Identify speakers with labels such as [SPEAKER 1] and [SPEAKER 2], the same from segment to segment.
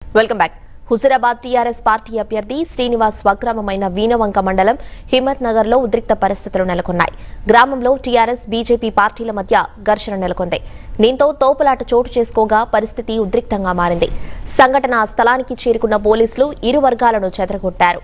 [SPEAKER 1] Welcome back. Huzurabad TRS party అభ్యర్థి శ్రీనివాస్ స్వగ్రామమైన వీణవంక మండలం హిమ్మత్ నగర్ లో ఉద్రిక్త పరిస్థితులు నెలకొన్నాయి. గ్రామంలో TRS BJP పార్టీల మధ్య ఘర్షణ నెలకొంది. దీంతో తోపులాట చోటు చేసుకోగా పరిస్థితి ఉద్రిక్తంగా మారింది. సంఘటనా స్థలానికి చేరుకున్న పోలీసులు ఇరు వర్గాలను చెదరగొట్టారు.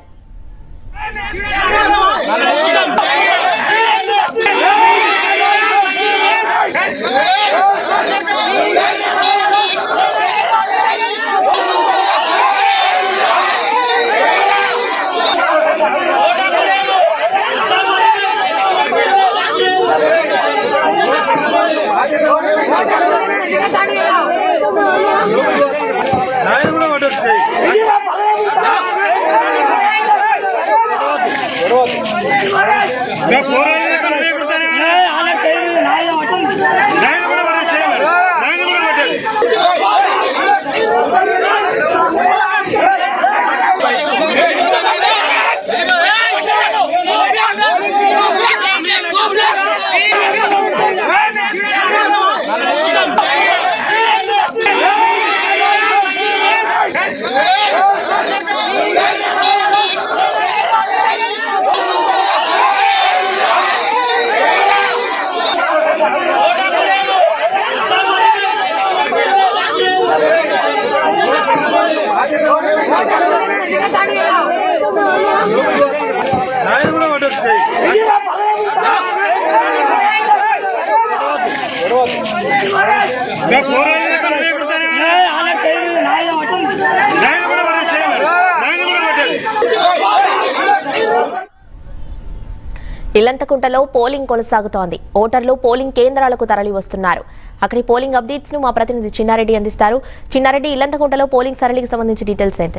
[SPEAKER 1] ఇల్లంతకుంటలో పోలింగ్ కొనసాగుతోంది. ఓటర్లు పోలింగ్ కేంద్రాలకు తరలి వస్తున్నారు. అక్కడి పోలింగ్ అప్డేట్స్ ను మా ప్రతినిధి చిన్నారెడ్డి అందిస్తారు. చిన్నారెడ్డి, ఇల్లంతకుంటలో పోలింగ్ సరళికి సంబంధించి డీటెయిల్స్ ఏంటి?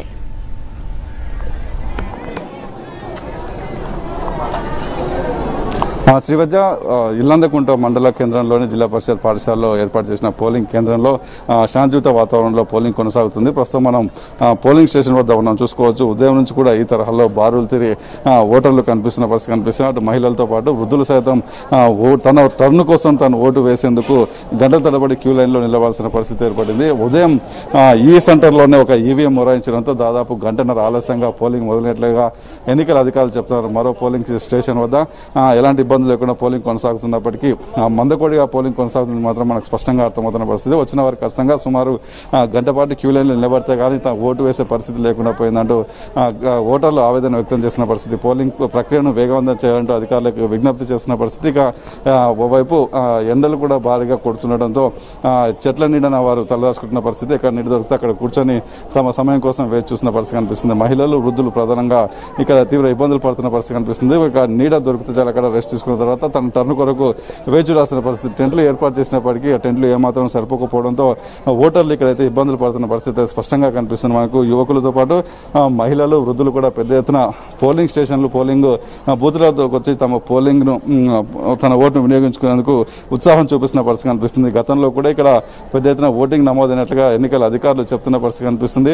[SPEAKER 2] శ్రీవజ్జ ఇల్లందకుంట మండల కేంద్రంలోని జిల్లా పరిషత్ పాఠశాలలో ఏర్పాటు చేసిన పోలింగ్ కేంద్రంలో శాంతియుత వాతావరణంలో పోలింగ్ కొనసాగుతుంది. ప్రస్తుతం మనం పోలింగ్ స్టేషన్ వద్ద మనం చూసుకోవచ్చు. ఉదయం నుంచి కూడా ఈ తరహాలో బారులు తిరిగి ఓటర్లు కనిపిస్తున్న పరిస్థితి కనిపిస్తుంది. అటు మహిళలతో పాటు వృద్ధులు సైతం తన టర్న్ కోసం తను ఓటు వేసేందుకు గంటల తరబడి క్యూ లైన్లో నిలవాల్సిన పరిస్థితి ఏర్పడింది. ఉదయం ఈ సెంటర్లోనే ఒక ఈవీఎం మొరాయించడంతో దాదాపు గంటన్నర ఆలస్యంగా పోలింగ్ మొదలైనట్లుగా ఎన్నికల అధికారులు చెప్తున్నారు. మరో పోలింగ్ స్టేషన్ వద్ద ఎలాంటి ఇబ్బందులు లేకుండా పోలింగ్ కొనసాగుతున్నప్పటికీ మందకోడిగా పోలింగ్ కొనసాగుతుంది మాత్రం మనకు స్పష్టంగా అర్థమవుతున్న పరిస్థితి. వచ్చిన వారికి కష్టంగా సుమారు గంట పాటు క్యూ లైన్లో నిలబడితే కానీ ఓటు వేసే పరిస్థితి లేకుండా పోయిందంటూ ఓటర్లు ఆవేదన వ్యక్తం చేసిన పరిస్థితి. పోలింగ్ ప్రక్రియను వేగవంతం చేయాలంటూ అధికారులకు విజ్ఞప్తి చేస్తున్న పరిస్థితి. ఇక ఓవైపు ఎండలు కూడా భారీగా కొడుతుండటంతో చెట్ల నీడన వారు తలదాచుకుంటున్న పరిస్థితి. ఎక్కడ నీడ దొరికితే అక్కడ కూర్చొని తమ సమయం కోసం వేచి చూసిన పరిస్థితి కనిపిస్తుంది. మహిళలు వృద్ధులు ప్రధానంగా ఇక్కడ తీవ్ర ఇబ్బందులు పడుతున్న పరిస్థితి కనిపిస్తుంది. ఇక నీడ దొరికితే చాలా అక్కడ రెస్ట్ తీసుకున్న తర్వాత తన టర్న్ కొరకు వేచి రాసిన పరిస్థితి. టెంట్లు ఏర్పాటు చేసినప్పటికీ ఆ టెంట్లు ఏమాత్రం సరిపోకపోవడంతో ఓటర్లు ఇక్కడైతే ఇబ్బందులు పడుతున్న పరిస్థితి స్పష్టంగా కనిపిస్తుంది. మనకు యువకులతో పాటు మహిళలు వృద్ధులు కూడా పెద్ద ఎత్తున పోలింగ్ స్టేషన్లు పోలింగ్ బూత్లతో వచ్చి తమ పోలింగ్ ను తన ఓటును వినియోగించుకునేందుకు ఉత్సాహం చూపిస్తున్న పరిస్థితి కనిపిస్తుంది. గతంలో కూడా ఇక్కడ పెద్ద ఎత్తున ఓటింగ్ నమోదైనట్లుగా ఎన్నికల అధికారులు చెప్తున్న పరిస్థితి కనిపిస్తుంది.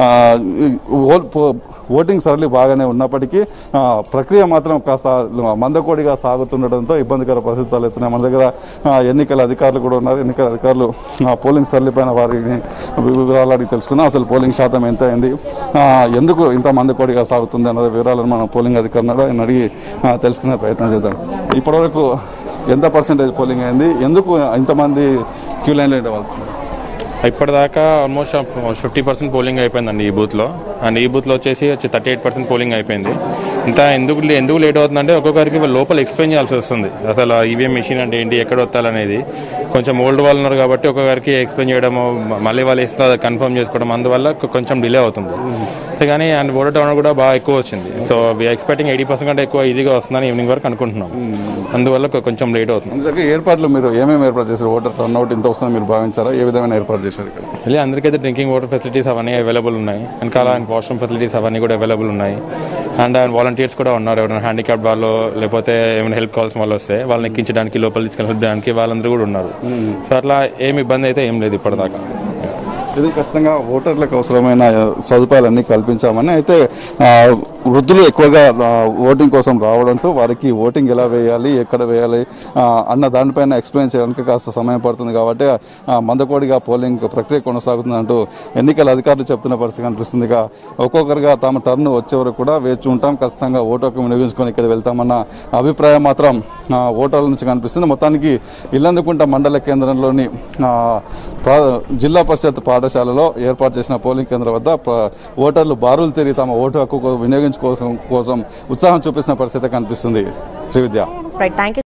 [SPEAKER 2] ఓటింగ్ సరళి బాగానే ఉన్నప్పటికీ ప్రక్రియ మాత్రం కాస్త మందకోడిగా సాగుతుండటంతో ఇబ్బందికర పరిస్థితులు తలెత్తున్నాయి. మన దగ్గర ఎన్నికల అధికారులు కూడా ఉన్నారు. ఎన్నికల అధికారులు పోలింగ్ సరళిపైన వారిని వివరాలు అడిగి తెలుసుకుందాం. అసలు పోలింగ్ శాతం ఎంత అయింది, ఎందుకు ఇంత మందకోడిగా సాగుతుంది అన్న వివరాలను మనం పోలింగ్ అధికారులను అడిగి తెలుసుకునే ప్రయత్నం చేద్దాం. ఇప్పటివరకు ఎంత పర్సెంటేజ్ పోలింగ్ అయింది, ఎందుకు ఇంతమంది క్యూ లైన్లో ఉండవలసింది?
[SPEAKER 3] ఇప్పటిదాకా ఆల్మోస్ట్ 50% పోలింగ్ అయిపోయిందండి ఈ బూత్లో. అండ్ ఈ బూత్లో వచ్చేసి 38% పోలింగ్ అయిపోయింది. ఇంత ఎందుకు లేట్ అవుతుందంటే ఒక్కొక్కరికి లోపల ఎక్స్ప్లెయిన్ చేయాల్సి వస్తుంది. అసలు ఈవీఎం మెషిన్ అంటే ఏంటి, ఎక్కడ వస్తాలనేది. కొంచెం ఓల్డ్ వాళ్ళు ఉన్నారు కాబట్టి ఒక్కొక్కరికి ఎక్స్ప్లెయిన్ చేయడము, మళ్ళీ వాళ్ళు ఇస్తే కన్ఫర్మ్ చేసుకోవడం, అందువల్ల కొంచెం డిలే అవుతుంది. కానీ అండ్ ఓటర్ టర్న్ కూడా బాగా ఎక్కువ వచ్చింది. సో వీఆర్ ఎక్స్పెక్టింగ్ 80% కంటే ఎక్కువ ఈజీగా వస్తుందని ఈవినింగ్ వరకు అనుకుంటున్నాం. అందువల్ల కొంచెం లేట్ అవుతుంది.
[SPEAKER 2] ఏర్పాట్లు మీరు ఏమేమి ఏర్పాటు చేశారు? ఓటర్ టర్న్అవుట్ ఇంత వస్తుందని మీరు భావించారా? ఏ విధమైన ఏర్పాటు చేశారు ఇక్కడ?
[SPEAKER 3] అందరికైతే డ్రింకింగ్ వాటర్ ఫెసిలిటీస్ అవన్నీ అవైలబుల్ ఉన్నాయి. వెనకాల వాష్రూమ్ ఫెసిలిటీస్ అవన్నీ కూడా అవైలబుల్ ఉన్నాయి. అండ్ వాలంటీర్స్ కూడా ఉన్నారు. ఎవరైనా హ్యాండిక్యాప్ వాళ్ళు లేకపోతే ఏమైనా హెల్ప్ కావాల్సిన వాళ్ళు వస్తే వాళ్ళని ఎక్కించడానికి, లోపల తీసుకెళ్ళడానికి వాళ్ళందరూ కూడా ఉన్నారు. సో అట్లా ఏమి ఇబ్బంది అయితే ఏం లేదు ఇప్పటిదాకా.
[SPEAKER 2] ఇది ఖచ్చితంగా ఓటర్లకు అవసరమైన సదుపాయాలన్నీ కల్పించామని. అయితే వృద్ధులు ఎక్కువగా ఓటింగ్ కోసం రావడంతో వారికి ఓటింగ్ ఎలా వేయాలి, ఎక్కడ వేయాలి అన్న దానిపైన ఎక్స్ప్లెయిన్ చేయడానికి కాస్త సమయం పడుతుంది. కాబట్టి మందకోడిగా పోలింగ్ ప్రక్రియ కొనసాగుతుందంటూ ఎన్నికల అధికారులు చెప్తున్న పరిస్థితి కనిపిస్తుంది. ఒక్కొక్కరుగా తమ టర్న్ వచ్చే వరకు కూడా వేచి ఉంటాం, ఖచ్చితంగా ఓటు హక్కు వినియోగించుకొని ఇక్కడ వెళ్తామన్న అభిప్రాయం మాత్రం ఓటర్ల నుంచి కనిపిస్తుంది. మొత్తానికి ఇల్లందుకుంట మండల కేంద్రంలోని జిల్లా పరిషత్ పాఠశాలలో ఏర్పాటు చేసిన పోలింగ్ కేంద్రం వద్ద ఓటర్లు బారులు తిరిగి తమ ఓటు హక్కు వినియోగించుకోవడం కోసం ఉత్సాహం చూపిస్తున్న పరిస్థితి కనిపిస్తుంది. శ్రీవిద్య.